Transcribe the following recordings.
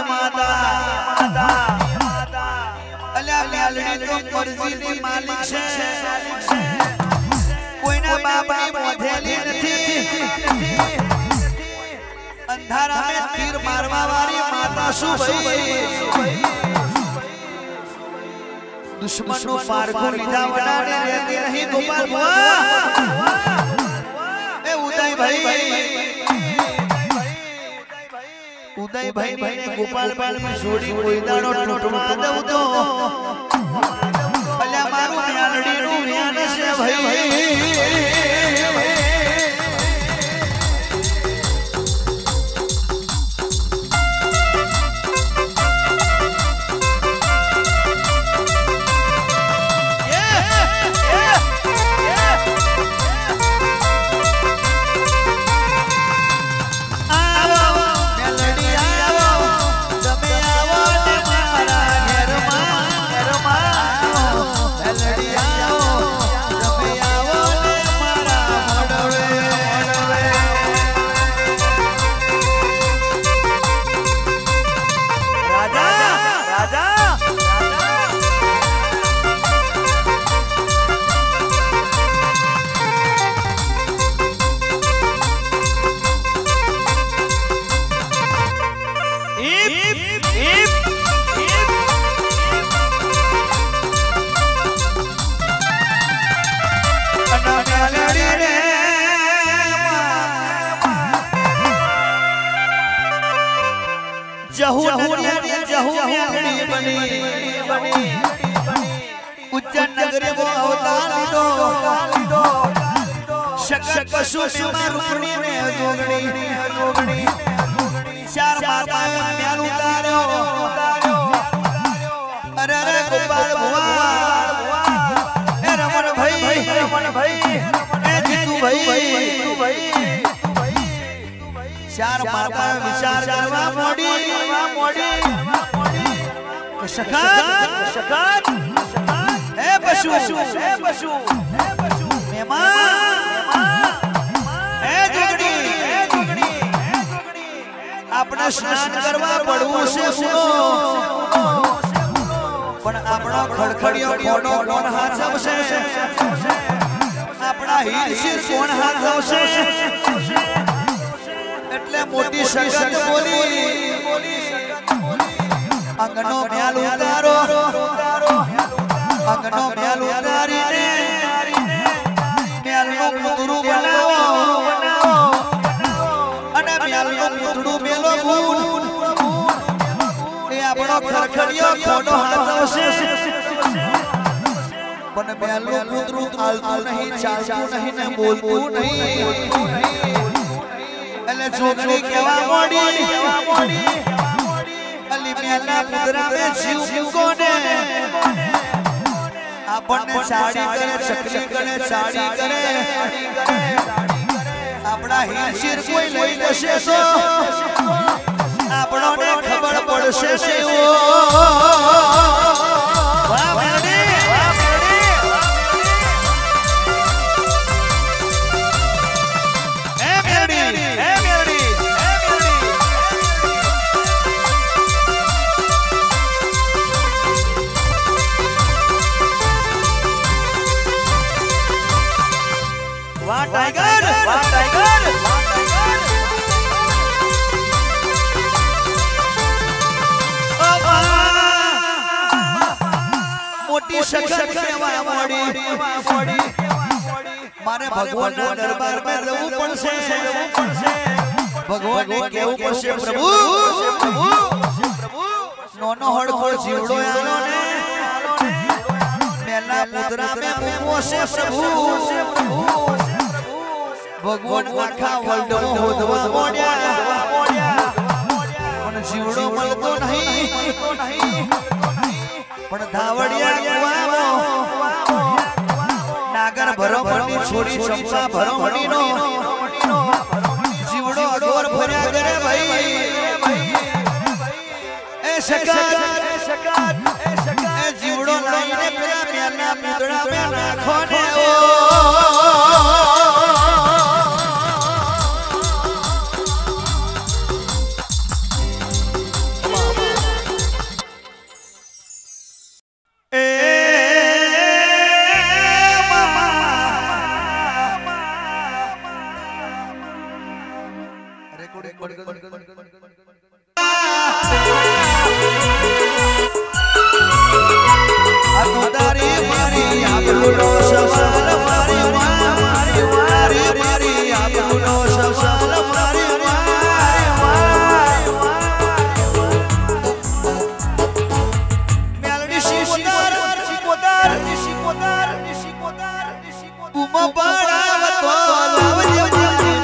माता अल्लाह मेलड़ी तो मर्जी दी मालिक छे कोईना बापनी मोधेली नथी अंधारा में तीर मारवा वाली माता शू भई दुश्मन नो पार को लीधा वडाने रहती नहीं गोपाल बुआ ए उदय भाई ने गोपाल बाल में छोड़ी कोई दाड़ो टूटवा दऊ तो भल्या मारू म्यालड़ी नु म्यान से भाई उज्जैन नगरे वो अवतार लीधो शक पशु रुक्मिणी ने जोगणी चार माता म्याल उतार्यो अरे अरे गोपाल बुआ ए रमण भाई ए जीतू भाई चार माता विचार करवा मोड़ी शकत ए पशु मेहमान ए जोगड़ी अपना स्नान करवा पड़वू से सुनो पण आपणो खड़खड़ियो खोडो कोण हाथ आवशे आपणा हीर शिर कोण हाथ आवशे એટલે મોટી શકત બોલી अंगनो म्याल उतारो अंगनो म्याल उतारीने म्याल नो पुतळू बनावो अने म्याल नो पुतळू मेलो गुण ए आपणो खरखड़ियो खोडो हाथ आवशे पण म्याल नो पुतळू हालतू नहीं चालतू नहीं ने बोलतू नहीं એટલે જોગણી કેવા મોડી अली मेला पुतरा में जीव मुकोने आपने साड़ी करे चक्री करे साड़ी करे अपना हीर शिर कोई लई लेशे तो आपनो ने खबर पड़शे से ओ वाह मेलडी ए मेलडी टाइगर मोटी शकत सेवा मोड़ी मारे भगवान ना दरबार में रहू पड़से भगवान ने केवू पड़से प्रभु नोनो हड़को जीवड़ो आलो ने मेला पुतरा में मुको से प्रभु भगवान आखा वर्ल्ड में होदवा मोड्या पण जीवड़ो मळतो नहीं पण धावड़िया कुवामो नागर भरोभणी छोरी चंपा भरोभणी नो जीवड़ो अडोर भर्या करे भाई ए शकत ए जीवड़ो लाईने पेला मेला पुतळा में नाखो ने ओ अतुदारी मारी आबरूनो सवाल मारी मारी मारी मारी आबरूनो सवाल मारी मेलडी शिकोदार उमा पड़ावतो लावजे मारी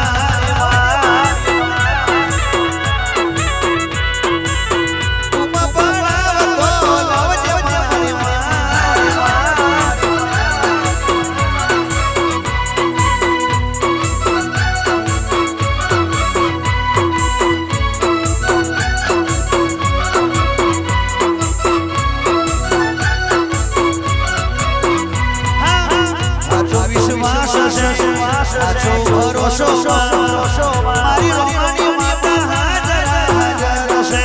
उमा पड़ावतो लावजे मारी आचो भरोसो मारी रोमानी माता हाजर हाजर से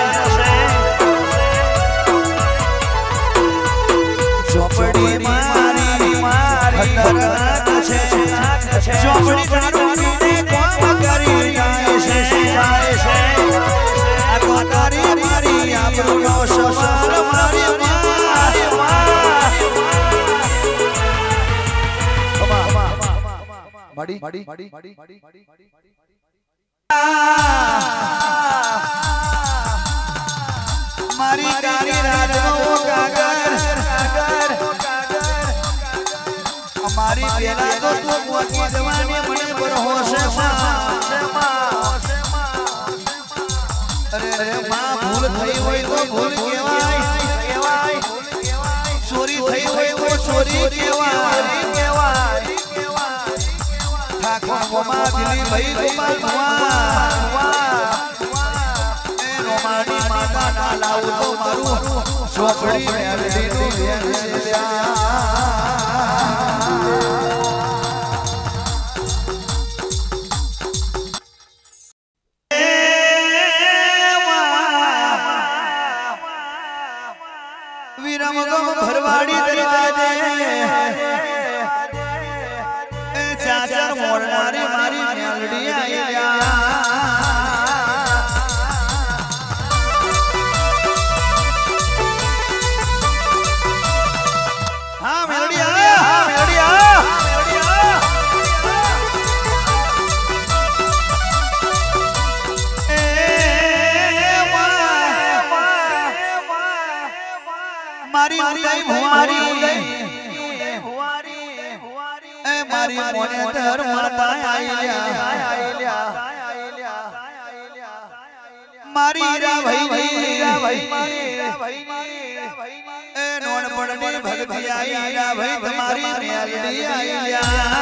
चोपड़ी मारी खतरनाक छे चोपड़ी रोटी ने काम करी जाए से आ कोतारी मारी आबरूनो सवाल मारी माड़ी मारी कारी राजनो कागर हमारी बेला तो तू मोटी जवानी मने पर होश अरे मां भूल थई होई तो भूल केवाय चोरी थई होई तो चोरी केवाय ठाकुर गोमा दिली भाई गोपाल ए रोमानी माता ना लाऊ तो मारू चोपड़ी मेलडी नु वेल्या वीरम गो भरवाड़ी दरवाजे चाचर मोरनारी मारी मेलडी आइया हां मेलडी आ मारी उदय भुआरी मारी मोने धर माता आइल्या मारी रा भाई ए नोन पड़नी भगती आइल्या भाई तुम्हारी मेलडी आइल्या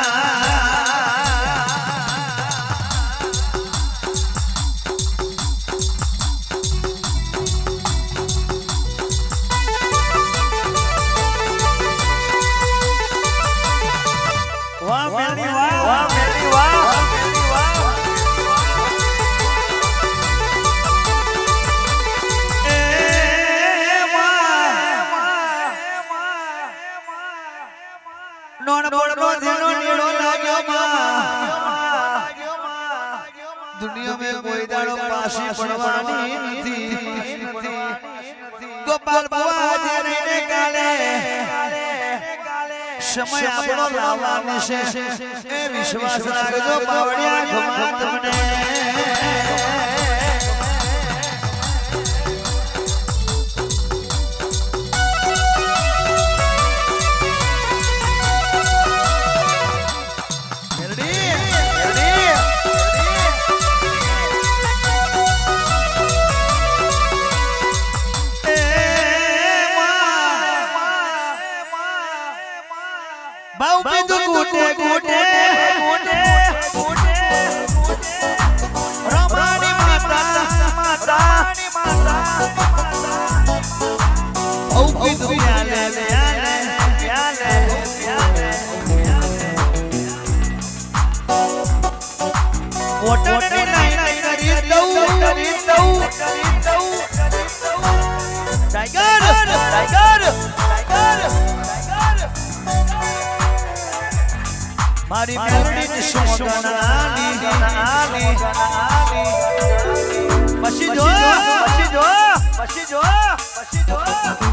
वाह मेलडी वाह नोन बड़नो जेनो नीड़ो लाग्यो दुनिया में कोई दाड़ो पासी पड़वानी नथी गोपाल बुआ जेने ने काले समय आपनो लाववानी छे ए विश्वास राखजो पावड़िया घुमा तमने बाऊ पे तो कूटे रामानी माता औ पे तो प्याले वोटन ने नहीं करी दऊ टाइगर મારી મેલડી સોગનાની પછી જો